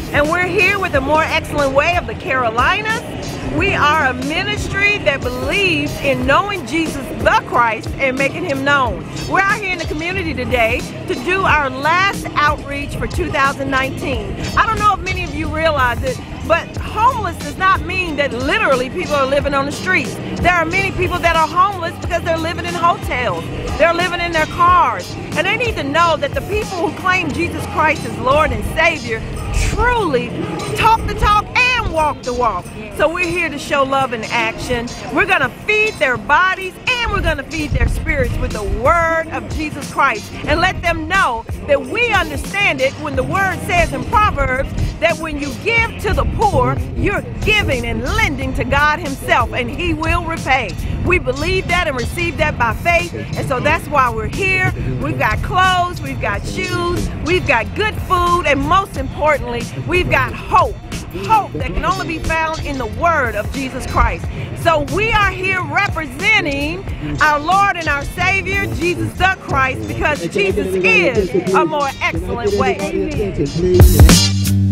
and we're here with the More Excellent Way of the Carolinas. We are a ministry that believes in knowing Jesus the Christ and making him known. We're out here in the community today to do our last outreach for 2019. I don't know if many of you realize it, but homeless does not mean that literally people are living on the streets. There are many people that are homeless because they're living in hotels. They're living in their cars. And they need to know that the people who claim Jesus Christ as Lord and Savior truly talk the talk and walk the walk. So we're here to show love in action. We're going to feed their bodies and we're going to feed their spirits with the word of Jesus Christ and let them know that we understand it when the word says in Proverbs that when you give to the poor, you're giving and lending to God himself, and he will repay. We believe that and receive that by faith, and so that's why we're here. We've got clothes, we've got shoes, we've got good food, and most importantly, we've got hope. Hope that can only be found in the word of Jesus Christ. So we are here representing our Lord and our Savior, Jesus the Christ, because Jesus is a more excellent way. Amen.